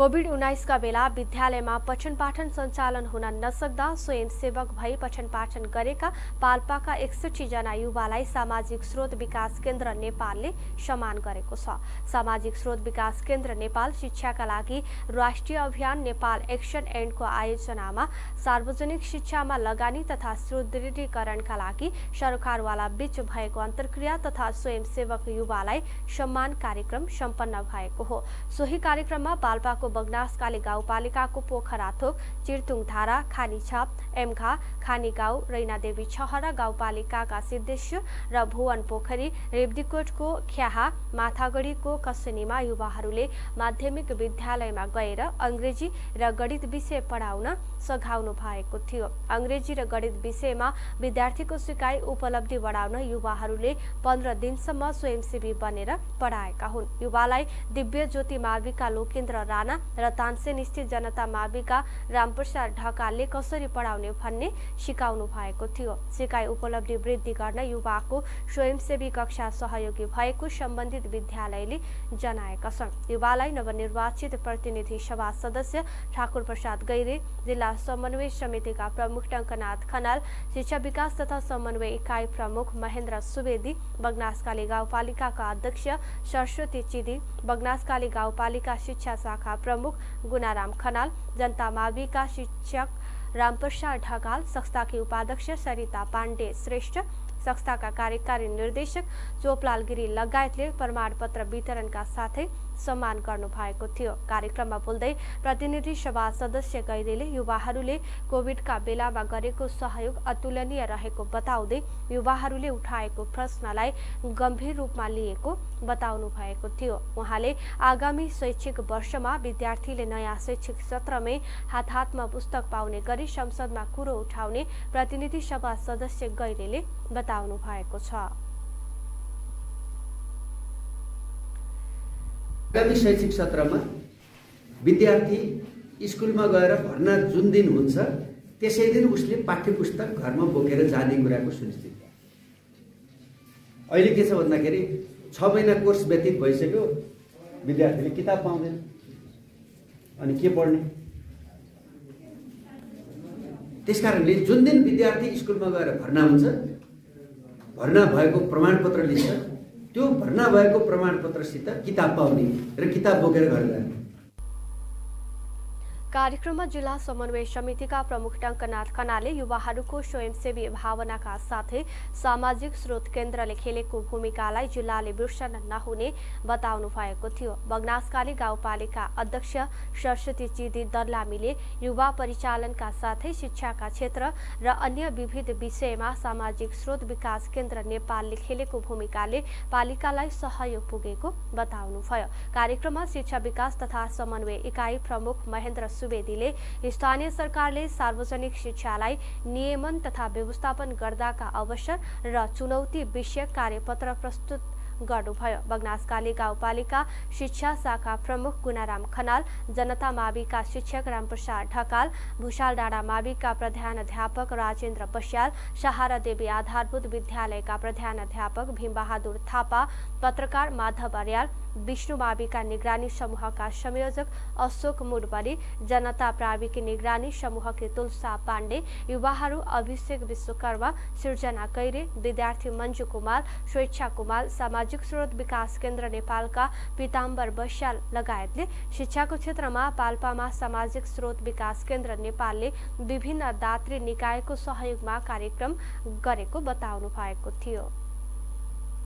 COVID-19 का बेला विद्यालयमा पठन पाठन सञ्चालन हुन नसक्दा स्वयंसेवक भई पठन पाठन गरेका पाल्पाका 61 जना युवालाई सामाजिक स्रोत विकास केन्द्र नेपालले सम्मान गरेको छ। सामाजिक स्रोत विकास केन्द्र नेपाल शिक्षाका लागि राष्ट्रिय अभियान नेपाल एक्सन एन्डको आयोजनामा सार्वजनिक शिक्षामा लगानी तथा सुदृढीकरणका लागि सरकारवाला बीच भएको अन्तर्क्रिया तथा स्वयंसेवक युवालाई सम्मान कार्यक्रम सम्पन्न भएको हो। सोही कार्यक्रममा पाल्पाको बगनासकाली गाउँपालिकाको पोखराथोक, चिर्तुङ धारा, खानीछाप, एमघा, खानीगाउँ, रैनादेवी छहरा गाउँपालिकाका सिद्धेश्वर र भुवन पोखरी, रेब्दीकोटको ख्याहा, माथागढीको कसेनीमा युवाहरूले माध्यमिक विद्यालयमा गएर अंग्रेजी र गणित विषय पढाउन सघाउनु भएको थियो। अंग्रेजी र गणित विषयमा विद्यार्थीको सिकाइ उपलब्धि बढाउन युवाहरूले 15 दिनसम्म स्वयंसेवी बनेर पढाएका हुन्। युवालाई दिव्य ज्योति माविका लोकेन्द्र राणा र तानसेन स्थित जनता माविका रामप्रसाद ढकालले कसरी पढाउने भन्ने सिकाउनु भएको थियो। सिकाइ उपलब्धि वृद्धि गर्न युवाको स्वयंसेवी कक्षा सहयोगी भएको सम्बन्धित विद्यालयले जनाएका छन्। युवालाई नवनिर्वाचित प्रतिनिधि सभा सदस्य ठाकुर प्रसाद गैरे, जिल्ला समन्वय समितिका प्रमुख टंकनाथ खनाल, शिक्षा विकास तथा समन्वय इकाइ प्रमुख महेन्द्र सुवेदी, बगनासकाली गाउँपालिकाका अध्यक्ष सरस्वती चिदी, बगनासकाली गाउँपालिका शिक्षा शाखा प्रमुख गुणाराम खनाल, जनता माविका शिक्षक रामप्रसाद ढकाल, संस्थाकी उपाध्यक्ष सरिता पाण्डे श्रेष्ठ, संस्थाका कार्यकारी निर्देशक चोपलाल गिरी लगायतले प्रमाणपत्र वितरणका साथै सम्मान गर्नु भएको थियो। कार्यक्रममा बोल्दै प्रतिनिधि सभा सदस्य गैरेले युवाहरूले कोभिडका बेलामा गरेको सहयोग अतुलनीय रहेको बताउँदै युवाहरूले उठाएको प्रश्नलाई गम्भीर रूपमा लिएको बताउनु भएको थियो। उहाँले आगामी शैक्षिक वर्षमा विद्यार्थीले नयाँ शैक्षिक सत्रमै हात-हातमा पुस्तक पाउने गरी संसदमा कुरो उठाउने प्रतिनिधि सभा सदस्य गैरेले बताउनु भएको छ। आगामी शैक्षिक सत्रमा विद्यार्थी स्कुलमा गएर भर्ना जुन दिन हुन्छ त्यसै दिन उसले पाठ्य पुस्तक घरमा बोकेर जाने कुराको सुनिश्चित। अहिले के छ भन्दाखेरि 6 महिना कोर्स व्यतीत भइसक्यो, विद्यार्थीले किताब पाउँदैन, अनि के पढ्ने? त्यसकारणले जुन दिन विद्यार्थी स्कुलमा गएर भर्ना हुन्छ, भर्ना भएको प्रमाणपत्र लिन्छ, त्यो भर्ना भएको प्रमाणपत्रसित किताब पाउने र किताब बोकेर घर जाने। कार्यक्रममा जिल्ला समन्वय समितिका प्रमुख टंकनाथ खनालले युवाहरूको स्वयंसेवी भावनाका साथै सामाजिक स्रोत केन्द्रले खेलेको भूमिकालाई जिल्लाले बिर्सन नहुने बताउनु भएको थियो। बगनासकाली गाउँपालिका अध्यक्ष सरस्वती चिदी दर्लामीले युवा परिचालनका साथै शिक्षाका क्षेत्र र अन्य विविध विषयमा सामाजिक स्रोत विकास केन्द्र नेपालले खेलेको भूमिकाले पालिकालाई सहयोग पुगेको बताउनुभयो। कार्यक्रममा शिक्षा विकास तथा समन्वय इकाइ प्रमुख महेन्द्र सुवेदीले स्थानीय सरकारले सार्वजनिक शिक्षालाई नियमन तथा व्यवस्थापन गर्दाका अवसर र चुनौती विषयक कार्यपत्र प्रस्तुत गर्नुभयो। बगनासकाली गाउँपालिका शिक्षा शाखा प्रमुख गुणाराम खनाल, जनता माविका शिक्षक रामप्रसाद ढकाल, भुषाल डाँडा माविका प्रधानाध्यापक राजेन्द्र बस्याल, सहारा देवी आधारभूत विद्यालयका प्रधानाध्यापक भीमबहादुर थापा, पत्रकार माधव अर्याल, विष्णु माविका निगरानी समूहका संयोजक अशोक मुडबरी, जनता प्राविकी निगरानी समूहकी तुलसा पाण्डे, युवाहरू अभिषेक विश्वकर्मा, सृजना कैरे, विद्यार्थी मञ्जु कुमार, स्वेच्छा कुमार, सामाजिक स्रोत विकास केन्द्र नेपालका पीताम्बर बस्याल लगायतले शिक्षाको क्षेत्रमा पाल्पामा सामाजिक स्रोत विकास केन्द्र नेपालले विभिन्न दात्री निकायको सहयोगमा कार्यक्रम गरेको बताउनु भएको थियो।